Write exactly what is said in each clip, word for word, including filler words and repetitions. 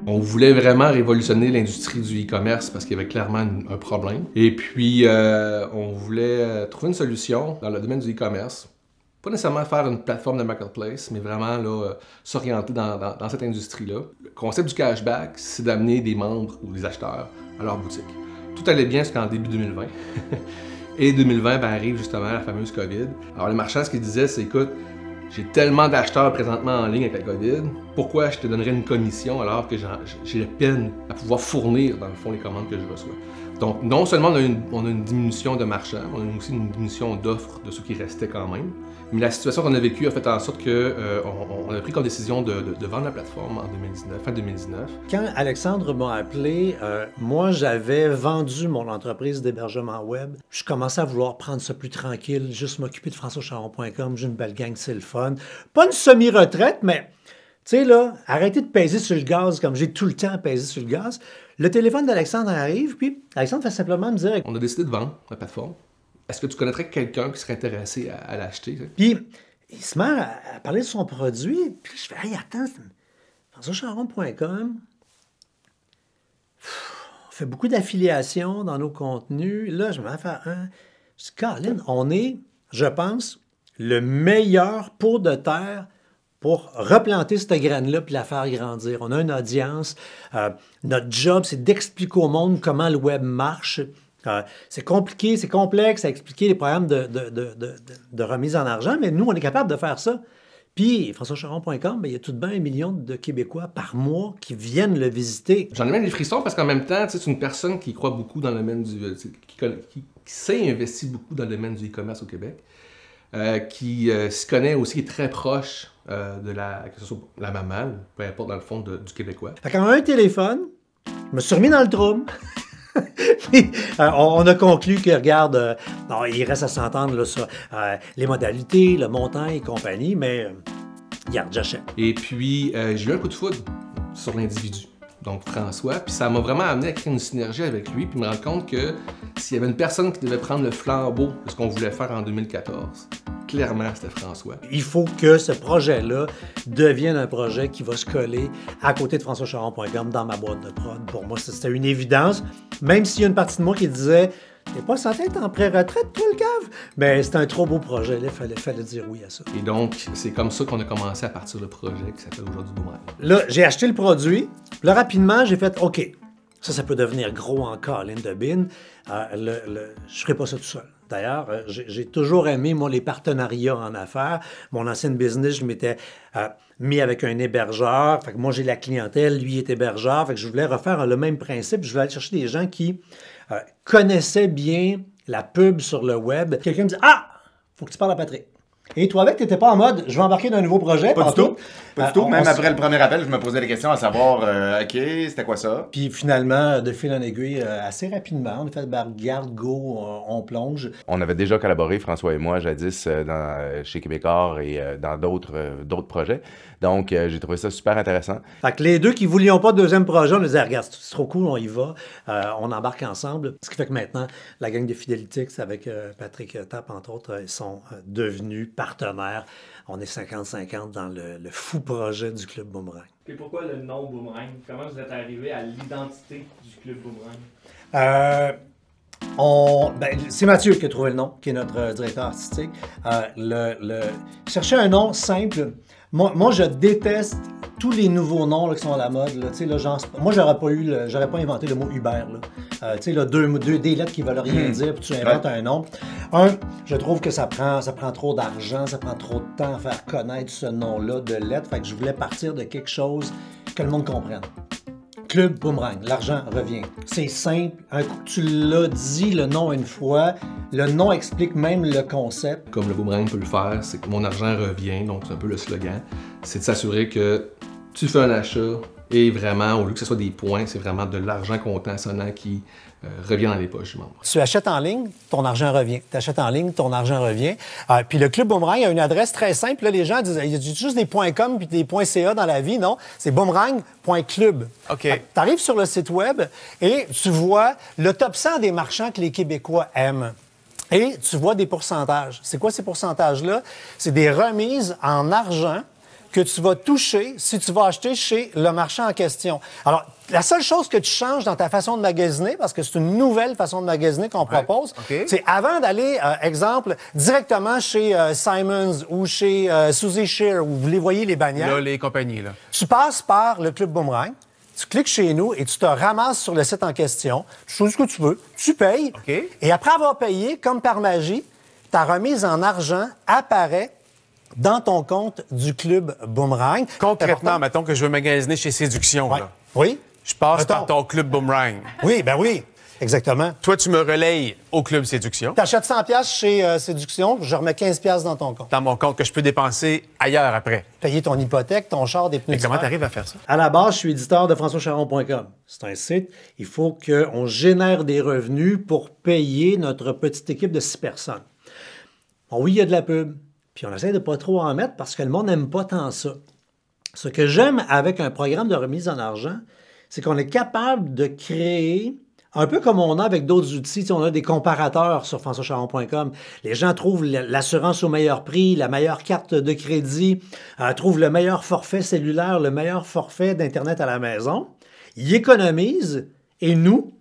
On voulait vraiment révolutionner l'industrie du e-commerce parce qu'il y avait clairement un problème. Et puis, euh, on voulait trouver une solution dans le domaine du e-commerce. Pas nécessairement faire une plateforme de marketplace, mais vraiment là, s'orienter dans, dans, dans cette industrie-là. Le concept du cashback, c'est d'amener des membres ou des acheteurs à leur boutique. Tout allait bien jusqu'en début deux mille vingt. Et deux mille vingt, ben, arrive justement la fameuse COVID. Alors, le marchand, ce qu'il disait, c'est écoute, j'ai tellement d'acheteurs présentement en ligne avec la COVID, pourquoi je te donnerais une commission alors que j'ai la peine à pouvoir fournir, dans le fond, les commandes que je reçois? Donc, non seulement on a une, on a une diminution de marchands, on a aussi une diminution d'offres de ceux qui restaient quand même, mais la situation qu'on a vécue a fait en sorte qu'on euh, on a pris comme décision de, de, de vendre la plateforme en deux mille dix-neuf, fin deux mille dix-neuf. Quand Alexandre m'a appelé, euh, moi, j'avais vendu mon entreprise d'hébergement web. Je commençais à vouloir prendre ça plus tranquille, juste m'occuper de françois charon point com, j'ai une belle gang, c'est le fun. Pas une semi-retraite, mais... Tu sais, là, arrêtez de peser sur le gaz comme j'ai tout le temps à peser sur le gaz. Le téléphone d'Alexandre arrive, puis Alexandre fait simplement me dire... On a décidé de vendre la plateforme. Est-ce que tu connaîtrais quelqu'un qui serait intéressé à, à l'acheter? Puis, il se met à, à parler de son produit, puis je fais « Hey, attends, françois charon point com, on fait beaucoup d'affiliations dans nos contenus. Là, je me mets à faire un... Je dis, Colin, on est, je pense, le meilleur pot de terre pour replanter cette graine-là puis la faire grandir. On a une audience. Euh, notre job, c'est d'expliquer au monde comment le web marche. Euh, c'est compliqué, c'est complexe à expliquer les programmes de, de, de, de, de remise en argent, mais nous, on est capable de faire ça. Puis, françois charon point com, ben, il y a tout de même un million de Québécois par mois qui viennent le visiter. J'en ai même des frissons parce qu'en même temps, c'est une personne qui croit beaucoup dans le domaine du... Qui, qui, qui s'est investi beaucoup dans le domaine du e-commerce au Québec, euh, qui euh, se connaît aussi, qui est très proche euh, de la, que ce soit la maman, peu importe dans le fond de, du Québécois. Fait qu'on a un téléphone, je me suis remis dans le trouble. Puis, euh, on, on a conclu que, regarde, euh, non, il reste à s'entendre là, sur euh, les modalités, le montant et compagnie, mais euh, regarde, j'achète. Et puis, euh, j'ai eu un coup de foudre sur l'individu, donc François, puis ça m'a vraiment amené à créer une synergie avec lui, puis me rendre compte que s'il y avait une personne qui devait prendre le flambeau de ce qu'on voulait faire en deux mille quatorze, clairement, c'était François. Il faut que ce projet-là devienne un projet qui va se coller à côté de françois charon point com dans ma boîte de prod. Pour moi, c'était une évidence, même s'il y a une partie de moi qui disait « T'es pas censé être en pré-retraite, toi, le cave? » Mais c'était un trop beau projet, il fallait, fallait dire oui à ça. Et donc, c'est comme ça qu'on a commencé à partir le projet qui s'appelle aujourd'hui Boomerang. Là, j'ai acheté le produit, puis là, rapidement, j'ai fait « OK, ça, ça peut devenir gros en colline de bin. Euh, le, le, je ne ferai pas ça tout seul. » D'ailleurs, euh, j'ai toujours aimé, moi, les partenariats en affaires. Mon ancienne business, je m'étais euh, mis avec un hébergeur. Fait que moi, j'ai la clientèle, lui est hébergeur. Fait que je voulais refaire le même principe. Je voulais aller chercher des gens qui euh, connaissaient bien la pub sur le web. Quelqu'un me dit « Ah, faut que tu parles à Patrick. » Et toi, avec, tu n'étais pas en mode « Je vais embarquer dans un nouveau projet. » Pas du tout. Pas du tout. Euh, Même on, après le premier appel, je me posais des questions à savoir euh, « OK, c'était quoi ça? » Puis finalement, de fil en aiguille, euh, assez rapidement, on a fait bah, « Garde, go, on, on plonge. » On avait déjà collaboré, François et moi, jadis, euh, dans, chez Québécois et euh, dans d'autres euh, d'autres projets. Donc, euh, j'ai trouvé ça super intéressant. Fait que les deux qui ne voulions pas de deuxième projet, on nous disait « Regarde, c'est trop cool, on y va. Euh, on embarque ensemble. » Ce qui fait que maintenant, la gang de Fidélitix avec euh, Patrick Tapp, entre autres, ils sont euh, devenus partenaires. On est cinquante cinquante dans le, le fou projet du Club Boomerang. Et pourquoi le nom Boomerang? Comment vous êtes arrivé à l'identité du Club Boomerang? Euh, on, ben, c'est Mathieu qui a trouvé le nom, qui est notre euh, directeur artistique. Euh, le, le, chercher un nom simple. Moi, moi, je déteste tous les nouveaux noms là, qui sont à la mode. Là, là, genre, moi, j'aurais pas eu, le, j'aurais pas inventé le mot Uber. Là. Euh, tu sais, là, deux, deux, des lettres qui veulent rien dire, puis tu inventes ouais. un nom. Un, je trouve que ça prend, ça prend trop d'argent, ça prend trop de temps à faire connaître ce nom-là de lettres. Fait que je voulais partir de quelque chose que le monde comprenne. Club Boomerang, l'argent revient. C'est simple. Un coup que tu l'as dit le nom une fois, le nom explique même le concept. Comme le Boomerang peut le faire, c'est que mon argent revient, donc c'est un peu le slogan. C'est de s'assurer que tu fais un achat et vraiment, au lieu que ce soit des points, c'est vraiment de l'argent comptant sonnant qui euh, revient dans les poches du membre. Tu achètes en ligne, ton argent revient. Tu achètes en ligne, ton argent revient. Euh, puis le Club Boomerang a une adresse très simple. Là, les gens disent, il y a juste des .com puis des .ca dans la vie. Non, c'est boomerang point club. OK. Tu arrives sur le site web et tu vois le top cent des marchands que les Québécois aiment. Et tu vois des pourcentages. C'est quoi ces pourcentages-là? C'est des remises en argent que tu vas toucher si tu vas acheter chez le marchand en question. Alors, la seule chose que tu changes dans ta façon de magasiner, parce que c'est une nouvelle façon de magasiner qu'on ouais. propose, okay. c'est avant d'aller, euh, exemple, directement chez euh, Simons ou chez euh, Suzy Shear, où vous les voyez les bannières. Là, les compagnies, là. Tu passes par le Club Boomerang. Tu cliques chez nous et tu te ramasses sur le site en question. Tu choisis ce que tu veux. Tu payes. Okay. Et après avoir payé, comme par magie, ta remise en argent apparaît dans ton compte du Club Boomerang. Concrètement, mettons que je veux magasiner chez Séduction. Ouais. Là. Oui. Je passe mettons. par ton Club Boomerang. Oui, ben oui. Exactement. Toi, tu me relayes au Club Séduction. Tu achètes cent dollars chez euh, Séduction, je remets quinze dollars dans ton compte. Dans mon compte que je peux dépenser ailleurs après. Payer ton hypothèque, ton char, des pneus. Mais comment tu arrives à faire ça? À la base, je suis éditeur de françois charon point com. C'est un site. Il faut qu'on génère des revenus pour payer notre petite équipe de six personnes. Bon, oui, il y a de la pub. Puis on essaie de pas trop en mettre parce que le monde n'aime pas tant ça. Ce que j'aime avec un programme de remise en argent, c'est qu'on est capable de créer, un peu comme on a avec d'autres outils, on a des comparateurs sur françois charon point com. Les gens trouvent l'assurance au meilleur prix, la meilleure carte de crédit, euh, trouvent le meilleur forfait cellulaire, le meilleur forfait d'Internet à la maison. Ils économisent et nous,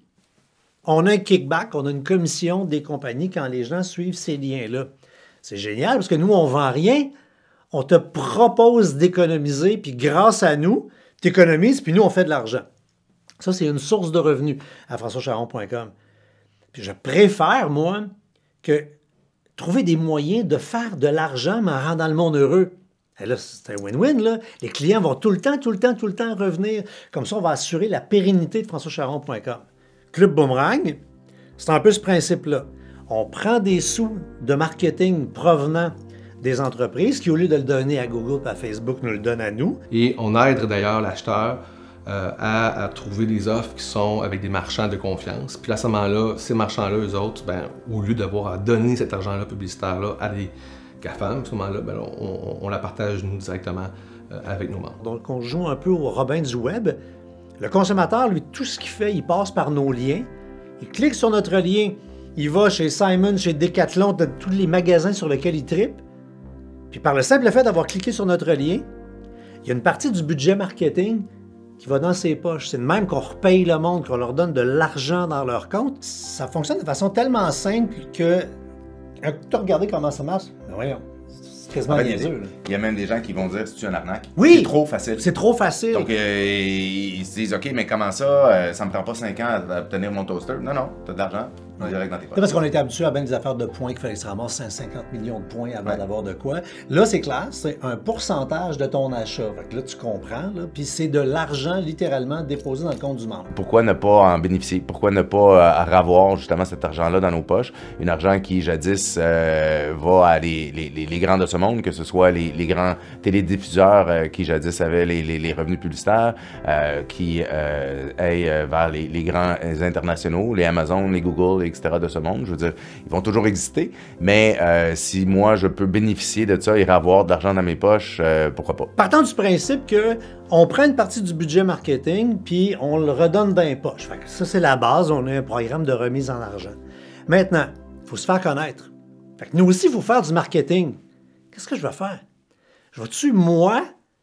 on a un kickback, on a une commission des compagnies quand les gens suivent ces liens-là. C'est génial parce que nous, on ne vend rien. On te propose d'économiser, puis grâce à nous, tu économises, puis nous, on fait de l'argent. Ça, c'est une source de revenus à françois charon point com. Puis je préfère, moi, que trouver des moyens de faire de l'argent, mais en rendant le monde heureux. Et là, c'est un win-win, là. Les clients vont tout le temps, tout le temps, tout le temps revenir. Comme ça, on va assurer la pérennité de françois charon point com. Club Boomerang, c'est un peu ce principe-là. On prend des sous de marketing provenant des entreprises qui, au lieu de le donner à Google et à Facebook, nous le donnent à nous. Et on aide d'ailleurs l'acheteur euh, à, à trouver des offres qui sont avec des marchands de confiance. Puis à ce moment-là, ces marchands-là, eux autres, ben, au lieu d'avoir à donner cet argent-là publicitaire-là à des GAFAM, à ce moment-là, ben, on, on, on la partage nous directement euh, avec nos membres. Donc on joue un peu au Robin du web. Le consommateur, lui, tout ce qu'il fait, il passe par nos liens. Il clique sur notre lien. Il va chez Simon, chez Decathlon, de tous les magasins sur lesquels il tripe. Puis par le simple fait d'avoir cliqué sur notre lien, il y a une partie du budget marketing qui va dans ses poches. C'est de même qu'on repaye le monde, qu'on leur donne de l'argent dans leur compte. Ça fonctionne de façon tellement simple que... Tu as regardé comment ça marche? Ben voyons. C'est quasiment en fait, niaiseux. Il y a même des gens qui vont dire c'est-tu un arnaque? Oui! C'est trop facile. C'est trop facile. Donc, euh, ils se disent, OK, mais comment ça? Euh, ça me prend pas cinq ans à obtenir mon toaster. Non, non, tu as de l'argent. Ouais. Direct dans tes poches. C'est parce qu'on était habitué à bien des affaires de points qu'il fallait que ça ramasse cent cinquante millions de points avant ouais. d'avoir de quoi. Là, c'est clair, c'est un pourcentage de ton achat. Fait que là, tu comprends, là, puis c'est de l'argent littéralement déposé dans le compte du membre. Pourquoi ne pas en bénéficier? Pourquoi ne pas euh, avoir justement cet argent-là dans nos poches? Un argent qui, jadis, euh, va à les, les, les, les grands de ce monde, que ce soit les, les grands télédiffuseurs euh, qui, jadis, avaient les, les, les revenus publicitaires, euh, qui euh, aillent vers les, les grands internationaux, les Amazon, les Google, et cetera de ce monde. Je veux dire, ils vont toujours exister, mais euh, si moi, je peux bénéficier de ça et avoir de l'argent dans mes poches, euh, pourquoi pas? Partant du principe qu'on prend une partie du budget marketing, puis on le redonne dans les poches. Fait que ça, c'est la base. On a un programme de remise en argent. Maintenant, il faut se faire connaître. Fait que nous aussi, il faut faire du marketing. Qu'est-ce que je vais faire? Je vais-tu, moi,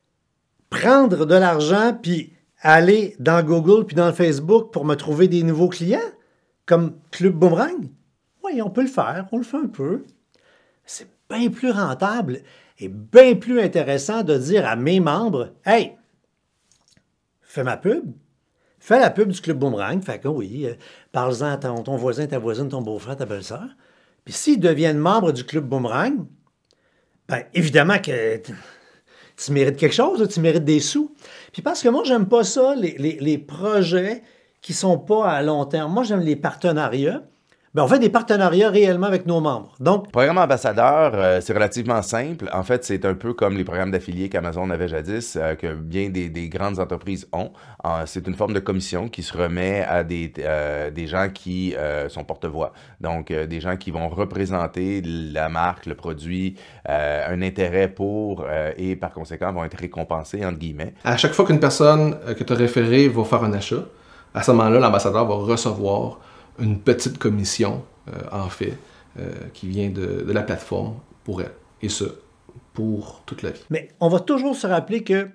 prendre de l'argent, puis aller dans Google, puis dans le Facebook pour me trouver des nouveaux clients? Comme Club Boomerang? Oui, on peut le faire, on le fait un peu. C'est bien plus rentable et bien plus intéressant de dire à mes membres, « Hey, fais ma pub, fais la pub du Club Boomerang, fait que oui, euh, parle-en à ton, ton voisin, ta voisine, ton beau-frère, ta belle-sœur. Puis s'ils deviennent membres du Club Boomerang, bien évidemment que tu mérites quelque chose, tu mérites des sous. Puis parce que moi, j'aime pas ça, les, les, les projets qui ne sont pas à long terme. Moi, j'aime les partenariats. Bien, on fait des partenariats réellement avec nos membres. Donc, le programme ambassadeur, euh, c'est relativement simple. En fait, c'est un peu comme les programmes d'affiliés qu'Amazon avait jadis, euh, que bien des, des grandes entreprises ont. Euh, c'est une forme de commission qui se remet à des, euh, des gens qui euh, sont porte-voix. Donc, euh, des gens qui vont représenter la marque, le produit, euh, un intérêt pour euh, et par conséquent vont être récompensés, entre guillemets. À chaque fois qu'une personne que tu as référée va faire un achat, à ce moment-là, l'ambassadeur va recevoir une petite commission, euh, en fait, euh, qui vient de, de la plateforme pour elle. Et ce, pour toute la vie. Mais on va toujours se rappeler que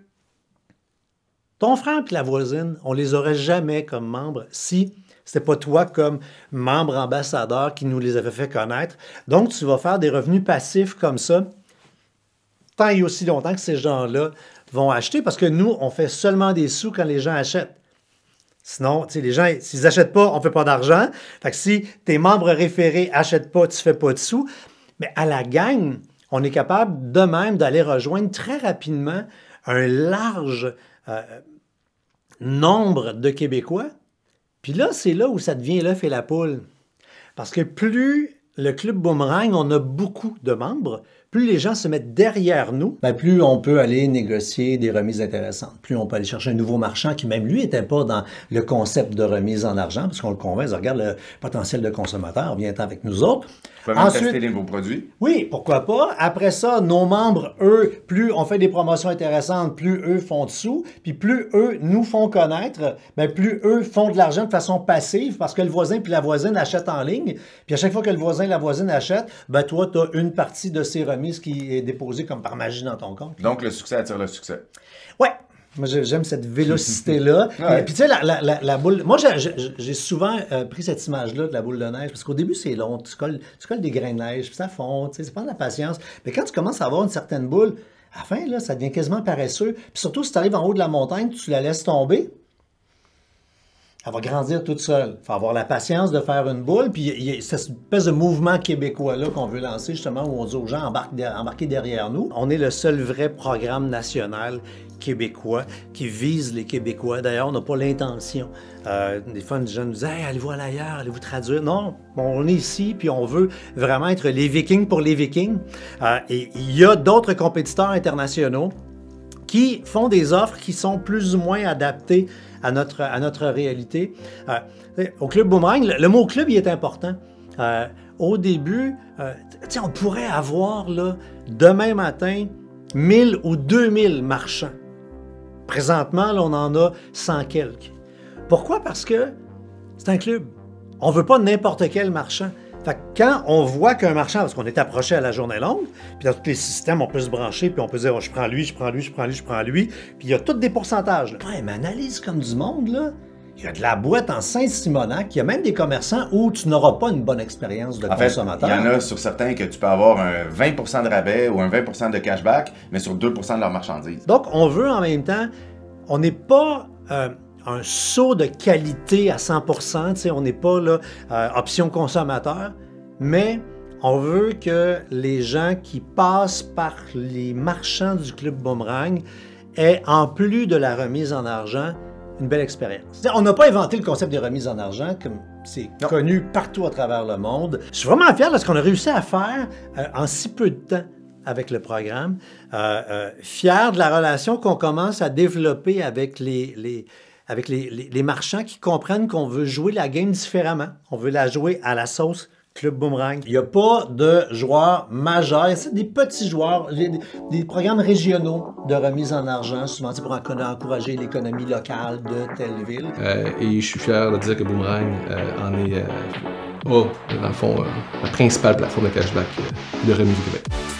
ton frère et la voisine, on les aurait jamais comme membres si c'était pas toi comme membre ambassadeur qui nous les avait fait connaître. Donc, tu vas faire des revenus passifs comme ça, tant et aussi longtemps que ces gens-là vont acheter, parce que nous, on fait seulement des sous quand les gens achètent. Sinon, tu sais, les gens, s'ils n'achètent pas, on ne fait pas d'argent. Fait que si tes membres référés n'achètent pas, tu ne fais pas de sous. Mais à la gang, on est capable de même d'aller rejoindre très rapidement un large euh, nombre de Québécois. Puis là, c'est là où ça devient l'œuf et la poule. Parce que plus le Club Boomerang, on a beaucoup de membres, plus les gens se mettent derrière nous, ben plus on peut aller négocier des remises intéressantes. Plus on peut aller chercher un nouveau marchand qui, même lui, n'était pas dans le concept de remise en argent, parce qu'on le convainc, regarde le potentiel de consommateur, viens-t'en avec nous autres. Vous pouvez même Ensuite, tester les nouveaux produits. oui, pourquoi pas. Après ça, nos membres, eux, plus on fait des promotions intéressantes, plus eux font de sous, puis plus eux nous font connaître, ben plus eux font de l'argent de façon passive, parce que le voisin puis la voisine achètent en ligne, puis à chaque fois que le voisin et la voisine achètent, ben toi, tu as une partie de ces remises qui est déposée comme par magie dans ton compte. Donc, le succès attire le succès. Ouais. Moi, j'aime cette vélocité-là. Ouais. Puis, tu sais, la, la, la, la boule... Moi, j'ai souvent euh, pris cette image-là de la boule de neige, parce qu'au début, c'est long. Tu colles, tu colles des grains de neige, puis ça fond, tu sais, c'est pas de la patience. Mais quand tu commences à avoir une certaine boule, à la fin, là, ça devient quasiment paresseux. Puis surtout, si tu arrives en haut de la montagne, tu la laisses tomber, elle va grandir toute seule. Il faut avoir la patience de faire une boule. Puis il y a cette espèce de mouvement québécois-là qu'on veut lancer, justement, où on dit aux gens embarquez embarquez derrière nous. On est le seul vrai programme national québécois qui vise les Québécois. D'ailleurs, on n'a pas l'intention. Euh, des fois, les gens nous disent hey, allez-vous aller ailleurs, allez-vous traduire. Non, on est ici, puis on veut vraiment être les Vikings pour les Vikings. Euh, et il y a d'autres compétiteurs internationaux qui font des offres qui sont plus ou moins adaptées à notre, à notre réalité. Euh, au Club Boomerang, le, le mot club, il est important. Euh, au début, euh, on pourrait avoir là, demain matin mille ou deux mille marchands. Présentement, là, on en a cent quelques. Pourquoi? Parce que c'est un club. On ne veut pas n'importe quel marchand. Fait que quand on voit qu'un marchand, parce qu'on est approché à la journée longue, puis dans tous les systèmes, on peut se brancher, puis on peut dire oh, je prends lui, je prends lui, je prends lui, je prends lui, puis il y a tous des pourcentages. Là. Ouais, mais analyse comme du monde, là. Il y a de la boîte en Saint-Simonac, il y a même des commerçants où tu n'auras pas une bonne expérience de en consommateur. Fait, il y en a sur certains que tu peux avoir un vingt pour cent de rabais ou un vingt pour cent de cashback, mais sur deux pour cent de leurs marchandises. Donc, on veut en même temps, on n'est pas euh, un saut de qualité à cent pour cent, tu sais, on n'est pas là, euh, option consommateur, mais on veut que les gens qui passent par les marchands du Club Boomerang aient, en plus de la remise en argent, une belle expérience. C'est-à-dire, on n'a pas inventé le concept des remises en argent, comme c'est Non. connu partout à travers le monde. Je suis vraiment fier de ce qu'on a réussi à faire euh, en si peu de temps avec le programme. Euh, euh, fier de la relation qu'on commence à développer avec les, les, avec les, les, les marchands qui comprennent qu'on veut jouer la game différemment. On veut la jouer à la sauce Club Boomerang. Il n'y a pas de joueurs majeurs. C'est des petits joueurs, des, des programmes régionaux de remise en argent, souvent pour encourager l'économie locale de telle ville. Euh, et je suis fier de dire que Boomerang euh, en est, euh, oh, dans le fond, euh, la principale plateforme de cashback euh, de remise du Québec.